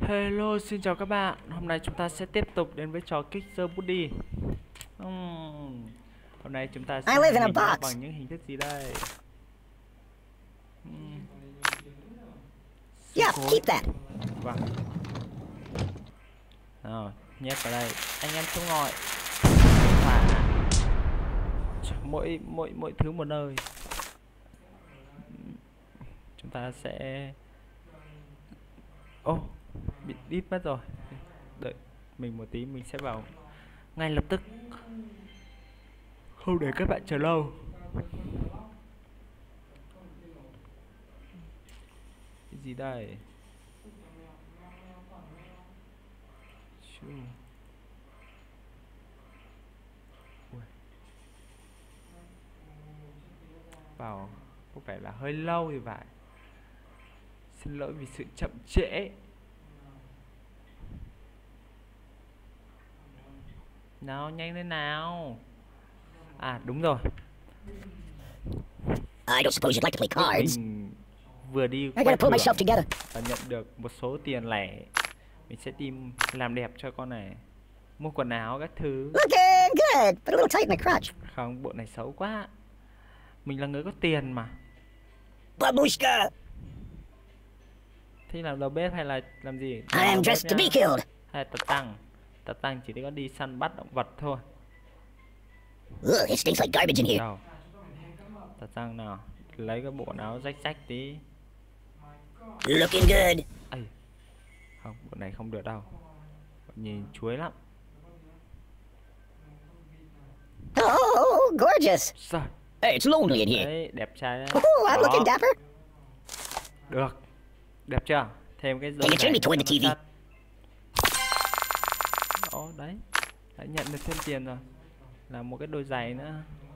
Hello, xin chào các bạn. Hôm nay chúng ta sẽ tiếp tục đến với trò Kick the Buddy. Hôm nay chúng ta sẽ hình nó bằng những hình thức gì đây? Yeah, keep that. Vâng. Nào, nhét vào đây. Anh em xuống ngồi. Và mỗi thứ một nơi. Chúng ta sẽ bị đít mất rồi. Đợi mình một tí, mình sẽ vào ngay lập tức, không để các bạn chờ lâu. Cái gì đây? Vào có vẻ là hơi lâu thì phải. Xin lỗi vì sự chậm trễ. Nào, nhanh lên nào. À đúng rồi, I don't suppose you'd like to play cards. mình vừa đi I gotta pull myself together. và nhận được một số tiền lẻ. Mình sẽ tìm làm đẹp cho con này, mua quần áo các thứ. Looking good, but a little tight in the crotch. Không, bộ này xấu quá. Mình là người có tiền mà. Babushka, Thế làm đầu bếp hay là làm gì? I am dressed to be killed. Hay là tật tăng chỉ có đi săn bắt động vật thôi. Ugh, it stinks like garbage in here. Đâu? Tật tăng nào, lấy cái bộ áo rách rách tí. Looking good. Ây, không, bộ này không được đâu. Nhìn chuối lắm. Oh, gorgeous. Sao? Hey, it's lonely in here. Đấy, đẹp trai đấy. Oh, I'm looking dapper. Được. Đẹp chưa? Thêm cái Can you turn me toward the TV? Đó, đấy. Đã nhận được thêm tiền rồi. Là một cái đôi giày nữa.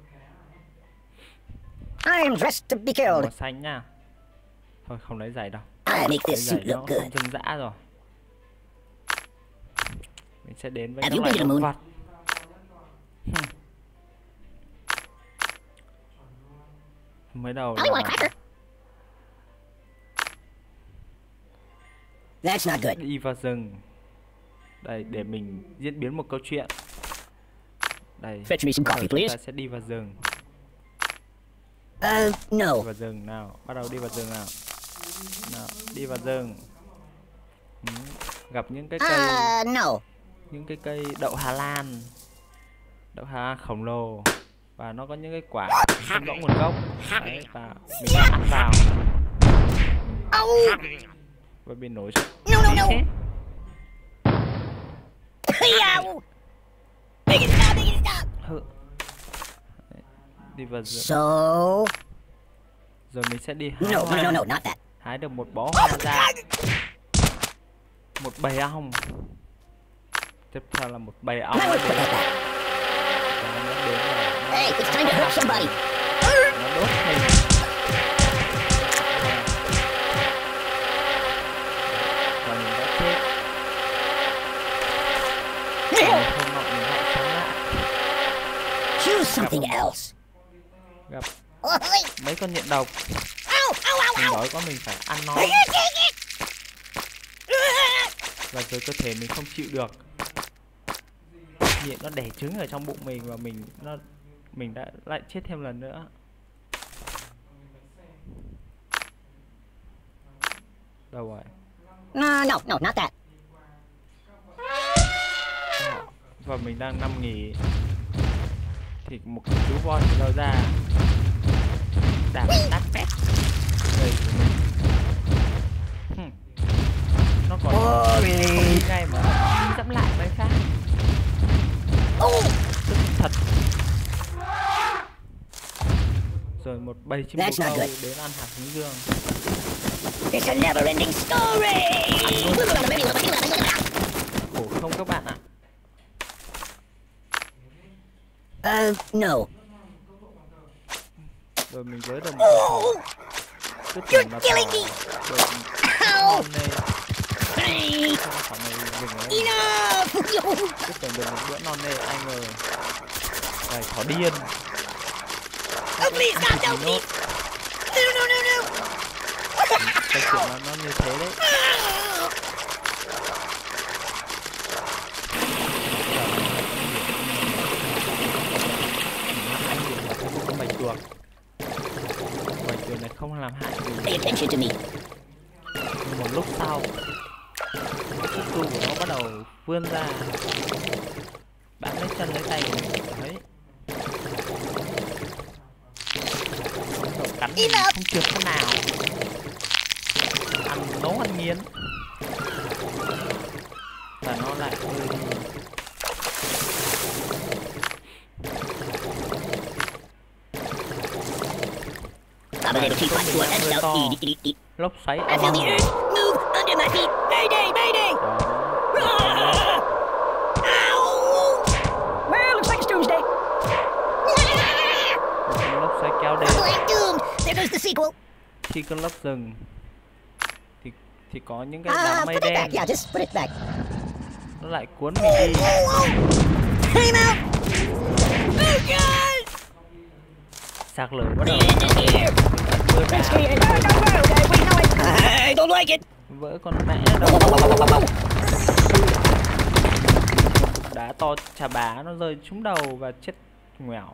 I am dressed to be killed. Màu xanh nha. Thôi không lấy giày đâu. I make Lấy this giày suit nó look không good. dân dã rồi. Mình sẽ đến với Have các you loài been to the động moon? vật. Mới đầu I want a là cracker. That's not good. đi vào rừng. Đây, để mình diễn biến một câu chuyện. Đây, Fetch me some coffee, chúng please. ta sẽ đi vào rừng. No. Đi vào rừng nào, bắt đầu đi vào rừng nào. Nào, đi vào rừng. Gặp những cái cây, No. những cái cây đậu Hà Lan. Đậu Hà Lan khổng lồ. Và nó có những cái quả không rõ nguồn gốc. Đấy, và mình đã ăn vào và bị nổi sốt. No, no, no. Yow. Make it stop, make it stop. Đấy, đi vào rừng. So. Rồi mình sẽ đi hái No, hoa. no, no, not that. Hái được một bó hoa ra. Một bầy ong. Tiếp theo là một bầy ong. I would put that back. Và nó đến là Hey, it's time to hurt somebody. nó đốt mình. Và mình đã chết. Và một hôm nọ mình lại sống lại. Choose something else. Gặp Oi. mấy con nhện độc. Ow, ow, ow, Mình ow. đói quá, mình phải ăn nó. Và rồi cơ thể mình không chịu được. Nhện nó đẻ trứng ở trong bụng mình và mình đã lại chết thêm lần nữa. Đâu rồi? No, no, no, not that. Và mình đang nằm nghỉ thì một chú voi từ đâu ra đạp nát bét người của mình. Nó còn không đi ngay mà nó dẫm lại mấy khác. Tức thật. Rồi một bầy chim bồ That's not câu good. đến ăn hạt hướng dương. It's a never-ending story. Khổ không các bạn ạ. No. Rồi mình với được một cứ tưởng là killing me. được Ow. ngon nê. Hey, Sao quả này dừng ở đây? enough. Cứ tưởng được một bữa non nê, ai ngờ này thỏ điên. Oh, please, stop, no, please. No, no, no, no. Cái chuyện nó như thế đấy. to me. Một lúc sau cái xúc tu của nó bắt đầu vươn ra bám lấy chân lấy tay của mình. Đấy, đầu cắn mình không trượt thế nào, ăn nấu ăn nghiến và nó lại ơi đi. I'm a little too fat for it, so Lốc xoáy I feel the earth move under my feet. Mayday, mayday! Ow! Well, looks like it's doomsday. Lốc xoáy kéo đến. Like doomed. There goes the sequel. Khi cơn lốc dừng thì có những cái đám mây Put it đen back. Yeah, just put it back. nó lại cuốn mình đi. Came out. Oh God! Sạc lửa bắt đầu Here. vỡ đá, I don't like it. vỡ con mẹ đâu. Đá to chà bá nó rơi trúng đầu và chết ngoẻo.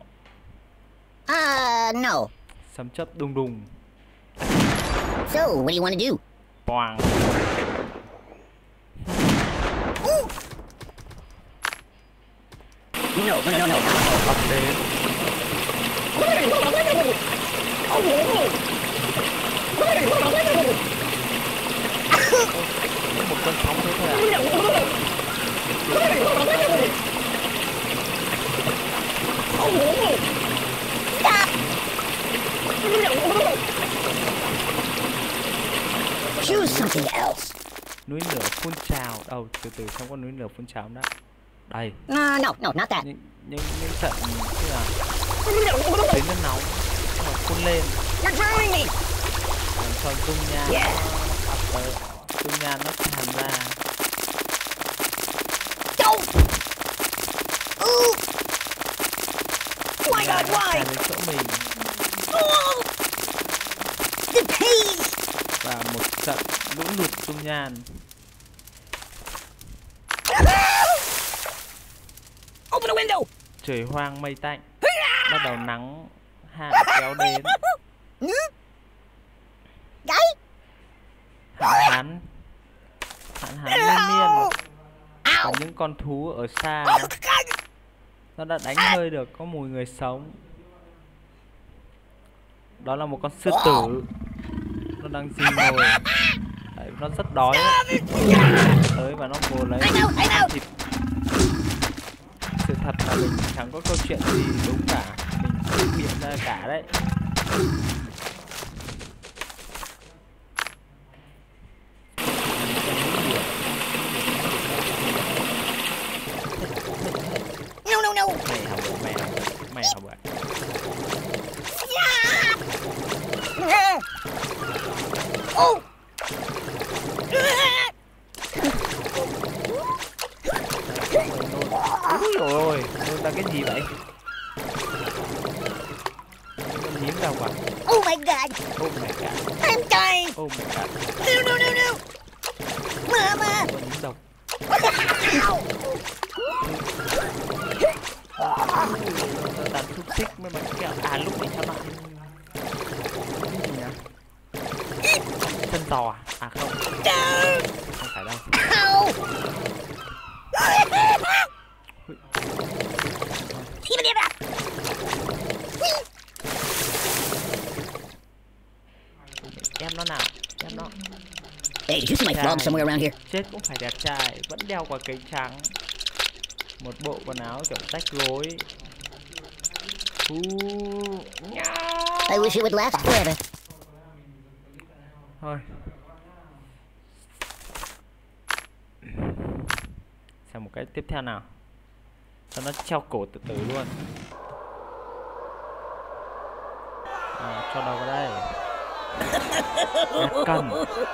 No. Sấm chớp đùng đùng. So, what do you want to do? Boàng. No. Ập đến. Một cơn sóng thế thôi à? Choose something else. Núi lửa phun trào. Đâu, từ không có núi lửa phun trào đó. Đây. No, not that. Những trận tức là đến nó nóng mà phun lên You're drowning me. làm cho dung nhan Yeah. nó ập tới, dung nhan nó tràn ra. Don't. Ooh. My Dung nhan God, nó why? tràn đến chỗ mình Oh. The pain. và một trận lũ lụt dung nhan. Open the window. Trời hoang mây tạnh, bắt đầu nắng hạ kéo đến. Guy? Hạn hán liên miên và những con thú ở xa nó đã đánh hơi được có mùi người sống. Đó là một con sư tử, nó đang rì mồi. Đấy, nó rất đói đấy. Tới và nó vồ lấy I know. thịt. Sự thật là mình chẳng có câu chuyện gì đúng cả, mình tự biện ra cả đấy. No. Mày hả bữa. Oh. Úi dồi ôi, nôn ra cái gì vậy? Nó nhím đâu mà. Oh my God. Oh my god. I'm dying. Oh my god. No. Mama. Nó nhím độc. Đàn xúc xích mới bánh kẹo. À lúc này cho nó ăn cái gì nhỉ? Chân giò à? À không. Không phải đâu. Ow. Even it up. Em nó nào? Em nó. Hey, did you see my frog somewhere around here? Chết cũng phải đẹp trai, vẫn đeo quả kính trắng, một bộ quần áo kiểu rách rối. I wish it would last forever. Thôi, xem một cái tiếp theo nào cho nó treo cổ từ từ luôn. Cho đầu vào đây. Cần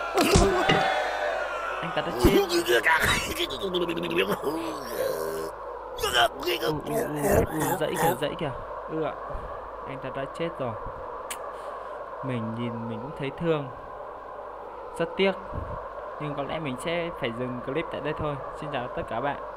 anh ta đã chết. Dãy kìa. Anh ta đã chết rồi. Mình nhìn mình cũng thấy thương, rất tiếc. Nhưng có lẽ mình sẽ phải dừng clip tại đây thôi. Xin chào tất cả các bạn.